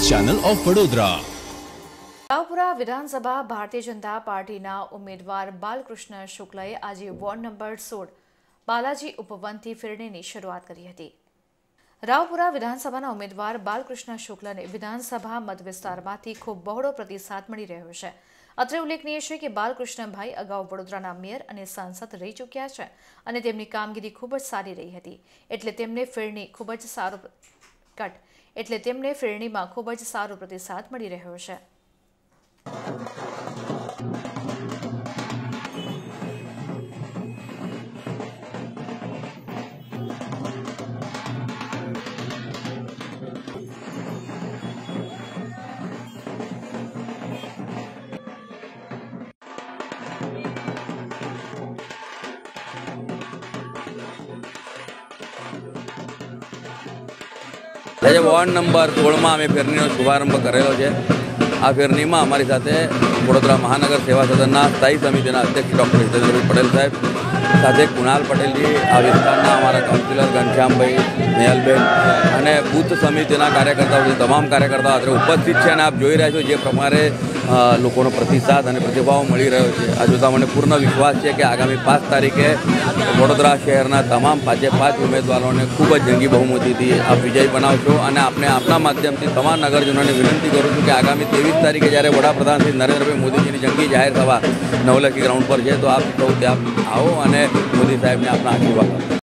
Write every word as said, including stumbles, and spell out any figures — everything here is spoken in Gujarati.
News channel of Vadodara. Raopura વિધાનસભા ભારતીય જનતા પાર્ટીના ઉમેદવાર બાલકૃષ્ણ શુક્લએ આજે વોર્ડ નંબર સોળ બાલાજી ઉપવનથી ફેરણીની શરૂઆત કરી હતી। રાવપુરા વિધાનસભાના ઉમેદવાર બાલકૃષ્ણ શુક્લને વિધાનસભા મત વિસ્તારમાંથી ખૂબ બહોળો પ્રતિસાદ મળી રહ્યો છે। અત્રે ઉલ્લેખનીય છે કે બાલકૃષ્ણભાઈ અગાઉ વડોદરાના મેયર અને સાંસદ રહી ચૂક્યા છે અને તેમની કામગીરી ખૂબ જ સારી રહી હતી, એટલે તેમને ફેરણી ખૂબ જ સારો કટ એટલે તેમને ફેરણીમાં ખૂબ જ સારો પ્રતિસાદ મળી રહ્યો છે। આજે વોર્ડ નંબર સોળમાં અમે ફેરણીનો શુભારંભ કરેલો છે। આ ફેરણીમાં અમારી સાથે વડોદરા મહાનગર સેવા સદનના સ્થાયી સમિતિના અધ્યક્ષ ડૉક્ટર હિતેન્દ્રભાઈ પટેલ સાહેબ, સાથે કુણાલ પટેલજી, આ વિસ્તારના અમારા કાઉન્સિલર ઘનશ્યામભાઈ, નેહલબેન અને બૂથ સમિતિના કાર્યકર્તાઓ, તમામ કાર્યકર્તાઓ અત્યારે ઉપસ્થિત છે અને આપ જોઈ રહ્યા છો જે પ્રમાણે લોકોનો પ્રતિસાદ અને પ્રતિભાવ મળી રહ્યો છે। આ જોતાં મને પૂર્ણ વિશ્વાસ છે કે આગામી પાંચ તારીખે વડોદરા શહેરના તમામ પાંચે પાંચ ઉમેદવારોને ખૂબ જ જંગી બહુમતીથી આપ વિજય બનાવશો અને આપણે આપના માધ્યમથી તમામ નગરજનોને વિનંતી કરું છું કે આગામી ત્રેવીસ તારીખે જ્યારે વડાપ્રધાન શ્રી નરેન્દ્રભાઈ મોદીજીની જંગી જાહેર સભા નવલખી ગ્રાઉન્ડ પર છે તો આપ સૌ ત્યાં આવો અને મોદી સાહેબને આપના આશીર્વાદ આપો।